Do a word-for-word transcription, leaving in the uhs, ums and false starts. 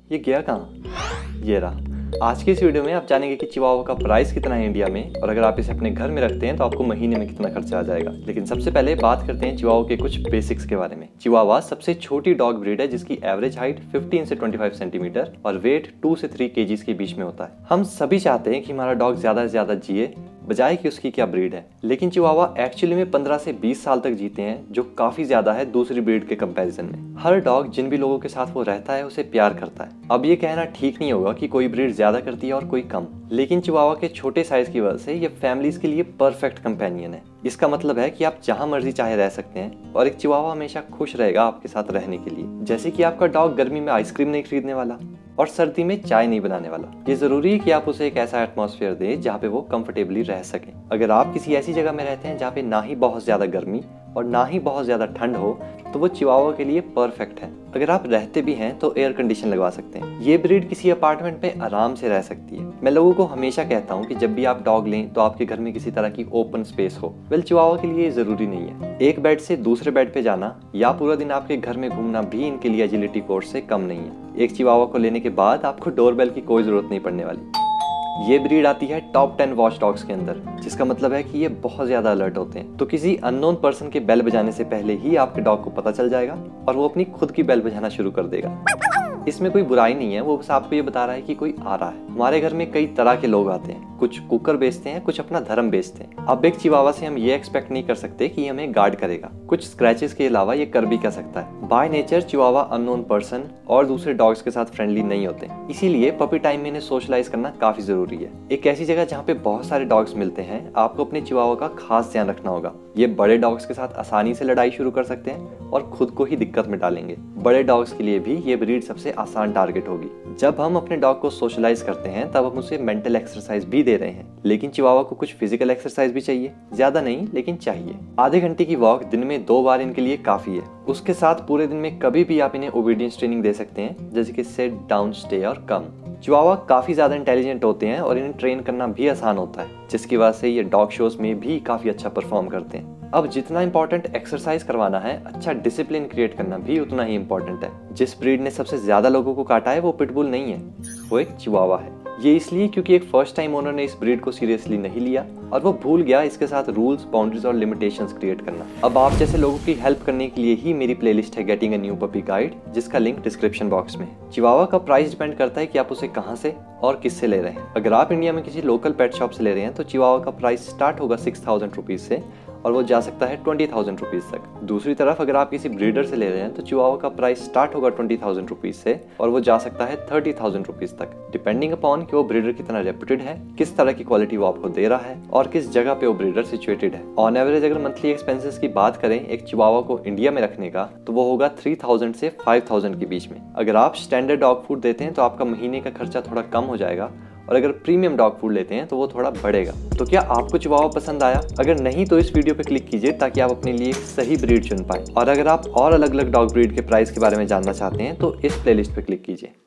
ये गया कहाँ? ये रहा। आज की इस वीडियो में आप जानेंगे कि चिवावा का प्राइस कितना है इंडिया में, और अगर आप इसे अपने घर में रखते हैं तो आपको महीने में कितना खर्चा आ जाएगा। लेकिन सबसे पहले बात करते हैं चिवावा के कुछ बेसिक्स के बारे में। चिवावा सबसे छोटी डॉग ब्रीड है जिसकी एवरेज हाइट पंद्रह से पच्चीस सेंटीमीटर और वेट दो से तीन केजीज के बीच में होता है। हम सभी चाहते हैं कि हमारा डॉग ज्यादा से ज्यादा जिए, बजाय कि उसकी क्या ब्रीड है। लेकिन चिवावा एक्चुअली में पंद्रह से बीस साल तक जीते हैं, जो काफी ज्यादा है दूसरी ब्रीड के कंपैरिजन में। हर डॉग जिन भी लोगों के साथ वो रहता है उसे प्यार करता है। अब ये कहना ठीक नहीं होगा कि कोई ब्रीड ज्यादा करती है और कोई कम, लेकिन चिवावा के छोटे साइज की वजह से ये फैमिलीज के लिए परफेक्ट कंपेनियन है। इसका मतलब है कि आप जहां मर्जी चाहे रह सकते हैं और एक चिवावा हमेशा खुश रहेगा आपके साथ रहने के लिए। जैसे कि आपका डॉग गर्मी में आइसक्रीम नहीं खरीदने वाला और सर्दी में चाय नहीं बनाने वाला। ये जरूरी है कि आप उसे एक ऐसा एटमॉस्फेयर दें जहाँ पे वो कंफर्टेबली रह सके। अगर आप किसी ऐसी जगह में रहते हैं जहाँ पे ना ही बहुत ज्यादा गर्मी और ना ही बहुत ज्यादा ठंड हो, तो वो चिवावा के लिए परफेक्ट है। अगर आप रहते भी हैं तो एयर कंडीशन लगवा सकते हैं। ये ब्रीड किसी अपार्टमेंट में आराम से रह सकती है। मैं लोगों को हमेशा कहता हूँ कि जब भी आप डॉग लें तो आपके घर में किसी तरह की ओपन स्पेस हो। वेल, चिवावा के लिए जरूरी नहीं है। एक बेड से दूसरे बेड पे जाना या पूरा दिन आपके घर में घूमना भी इनके लिए एजिलिटी कोर्स से कम नहीं है। एक चिवावा को लेने के बाद आपको डोरबेल की कोई जरूरत नहीं पड़ने वाली। ये ब्रीड आती है टॉप टेन वॉच डॉग्स के अंदर, जिसका मतलब है कि ये बहुत ज्यादा अलर्ट होते हैं। तो किसी अननोन पर्सन के बेल बजाने से पहले ही आपके डॉग को पता चल जाएगा और वो अपनी खुद की बेल बजाना शुरू कर देगा। इसमें कोई बुराई नहीं है, वो बस आपको ये बता रहा है कि कोई आ रहा है। हमारे घर में कई तरह के लोग आते हैं, कुछ कुकर बेचते हैं, कुछ अपना धर्म बेचते हैं। अब एक चिवावा से हम ये एक्सपेक्ट नहीं कर सकते कि हमें गार्ड करेगा। कुछ स्क्रैचेस के अलावा ये कर भी क्या सकता है। By nature chihuahua unknown person और दूसरे डॉग्स के साथ फ्रेंडली नहीं होते, इसीलिए पपी टाइम में इन्हें सोशलाइज करना काफी जरूरी है। एक ऐसी जगह जहाँ पे बहुत सारे डॉग्स मिलते हैं, आपको अपने चिवावा का खास ध्यान रखना होगा। ये बड़े डॉग्स के साथ आसानी से लड़ाई शुरू कर सकते हैं और खुद को ही दिक्कत में डालेंगे। बड़े डॉग्स के लिए भी ये ब्रीड सबसे आसान टारगेट होगी। जब हम अपने डॉग को सोशलाइज करते हैं तब हम उसे मेंटल एक्सरसाइज भी दे रहे हैं, लेकिन चिवावा को कुछ फिजिकल एक्सरसाइज भी चाहिए। ज्यादा नहीं, लेकिन चाहिए। आधे घंटे की वॉक दिन में दो बार इनके लिए काफी है। उसके साथ पूरे दिन में कभी भी आप इन्हें ओबीडियंस ट्रेनिंग दे सकते हैं, जैसे कि सिट, डाउन, स्टे और कम। चिवावा काफी ज्यादा इंटेलिजेंट होते हैं और इन्हें ट्रेन करना भी आसान होता है, जिसकी वजह से ये डॉग शोज में भी काफी अच्छा परफॉर्म करते हैं। अब जितना इंपॉर्टेंट एक्सरसाइज करवाना है, अच्छा डिसिप्लिन क्रिएट करना भी उतना ही इंपॉर्टेंट है। जिस ब्रीड ने सबसे ज्यादा लोगों को काटा है वो पिटबुल नहीं है, वो एक चिवावा है। ये इसलिए क्योंकि एक फर्स्ट टाइम ओनर ने इस ब्रीड को सीरियसली नहीं लिया और वो भूल गया इसके साथ रूल्स, बाउंड्रीज और लिमिटेशंस क्रिएट करना। अब आप जैसे लोगों की हेल्प करने के लिए ही मेरी प्लेलिस्ट है getting a new puppy guide, जिसका लिंक डिस्क्रिप्शन बॉक्स में है। चिवावा का प्राइस डिपेंड करता है कि आप उसे कहां से और किससे ले रहे हैं। अगर आप इंडिया में किसी लोकल पेट शॉप से ले रहे हैं तो चिवावा का प्राइस स्टार्ट होगा सिक्स थाउजेंड रुपीज से और वो जा सकता है ट्वेंटी थाउजेंड रुपीज तक। दूसरी तरफ अगर आप किसी ब्रीडर से ले रहे हैं तो चिवावा का प्राइस स्टार्ट होगा ट्वेंटी थाउजेंड रुपीज से और वो जा सकता है थर्टी थाउजेंड रुपीज तक, डिपेंडिंग अपॉन कि वो ब्रीडर कितना रेप्यूटेड है, किस तरह की क्वालिटी वो आपको दे रहा है और किस जगह पे वो ब्रीडर सिचुएटेड है। ऑन एवरेज अगर मंथली एक्सपेंसेस की बात करें एक चिवावा को इंडिया में रखने का, तो वो होगा थ्री थाउजेंड से फाइव थाउजेंड के बीच में। अगर आप स्टैंडर्ड डॉग फूड देते हैं तो आपका महीने का खर्चा थोड़ा कम हो जाएगा, और अगर प्रीमियम डॉग फूड लेते हैं तो वो थोड़ा बढ़ेगा। तो क्या आपको चिवावा पसंद आया? अगर नहीं तो इस वीडियो पे क्लिक कीजिए ताकि आप अपने लिए एक सही ब्रीड चुन पाएं। और अगर आप और अलग अलग डॉग ब्रीड के प्राइस के बारे में जानना चाहते हैं तो इस प्लेलिस्ट पे क्लिक कीजिए।